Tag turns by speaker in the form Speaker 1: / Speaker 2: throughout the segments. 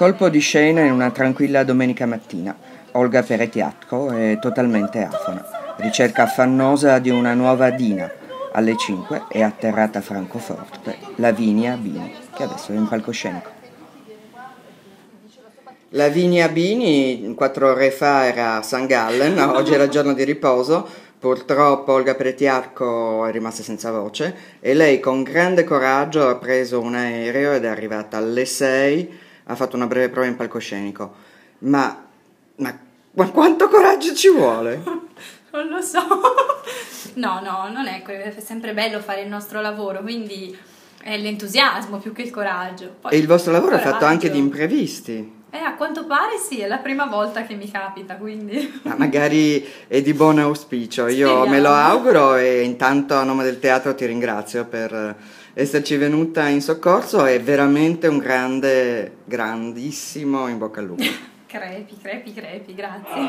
Speaker 1: Colpo di scena in una tranquilla domenica mattina. Olga Peretiatko è totalmente afona. Ricerca affannosa di una nuova Dina. Alle 5 è atterrata a Francoforte Lavinia Bini, che adesso è in palcoscenico. Lavinia Bini 4 ore fa era a St. Gallen, oggi era giorno di riposo. Purtroppo Olga Peretiatko è rimasta senza voce e lei con grande coraggio ha preso un aereo ed è arrivata alle 6, ha fatto una breve prova in palcoscenico. Ma quanto coraggio ci vuole?
Speaker 2: Non lo so. No, non è sempre bello fare il nostro lavoro, quindi è l'entusiasmo più che il coraggio. Poi,
Speaker 1: e il vostro lavoro è fatto anche di imprevisti.
Speaker 2: A quanto pare sì, è la prima volta che mi capita, quindi...
Speaker 1: Ma magari è di buon auspicio, io
Speaker 2: Speriamo.
Speaker 1: me lo auguro e intanto a nome del teatro ti ringrazio per esserci venuta in soccorso, è veramente un grandissimo in bocca al lupo.
Speaker 2: Crepi, grazie.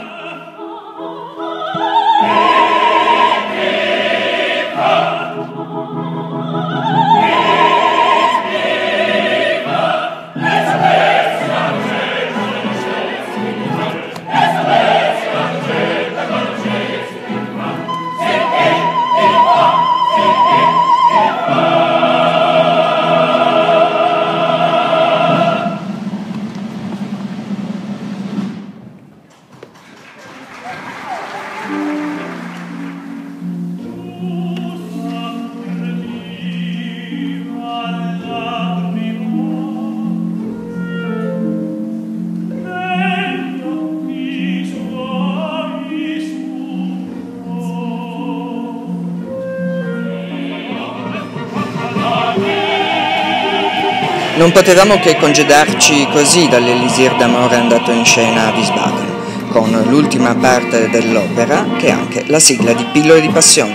Speaker 1: Non potevamo che congedarci così dall'Elisir d'amore andato in scena a Wiesbaden, con l'ultima parte dell'opera che è anche la sigla di Pillole di passione.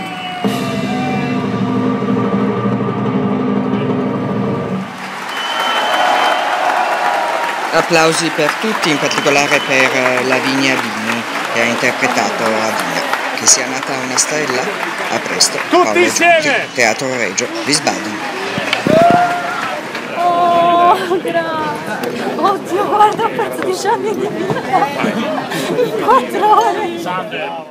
Speaker 1: Applausi per tutti, in particolare per Lavinia Bini, che ha interpretato Adina. Che sia nata una stella? A presto.
Speaker 3: Tutti insieme!
Speaker 1: Teatro Regio, Wiesbaden.
Speaker 2: Grazie. Oddio, guarda, un pezzo di giorni di vita. In 4 ore.